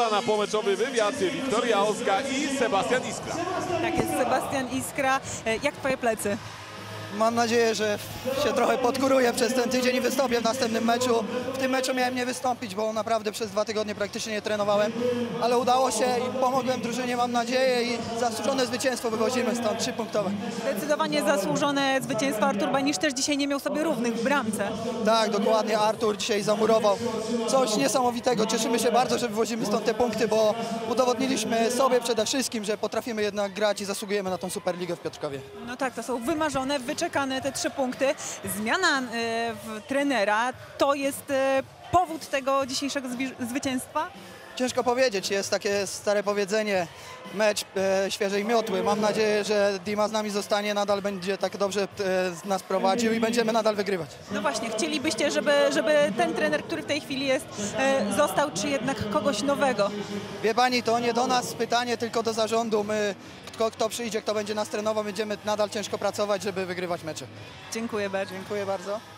Pora na pomeczowy wywiad. Wiktoria Ozga i Sebastian Iskra. Tak jest, Sebastian Iskra. Jak twoje plecy? Mam nadzieję, że się trochę podkuruję przez ten tydzień i wystąpię w następnym meczu. W tym meczu miałem nie wystąpić, bo naprawdę przez 2 tygodnie praktycznie nie trenowałem, ale udało się i pomogłem drużynie, mam nadzieję, i zasłużone zwycięstwo wywozimy stąd 3-punktowe. Zdecydowanie zasłużone zwycięstwo. Artur Banisz też dzisiaj nie miał sobie równych w bramce. Tak, dokładnie, Artur dzisiaj zamurował coś niesamowitego. Cieszymy się bardzo, że wywozimy stąd te punkty, bo udowodniliśmy sobie przede wszystkim, że potrafimy jednak grać i zasługujemy na tą Superligę w Piotrkowie. No tak, to są wymarzone, wyczekane te 3 punkty. Zmiana trenera to jest powód tego dzisiejszego zwycięstwa? Ciężko powiedzieć, jest takie stare powiedzenie, mecz świeżej miotły. Mam nadzieję, że Dima z nami zostanie, nadal będzie tak dobrze nas prowadził i będziemy nadal wygrywać. No właśnie, chcielibyście, żeby ten trener, który w tej chwili jest, został, czy jednak kogoś nowego? Wie pani, to nie do nas pytanie, tylko do zarządu. My, kto przyjdzie, kto będzie nas trenował, będziemy nadal ciężko pracować, żeby wygrywać mecze. Dziękuję bardzo. Dziękuję bardzo.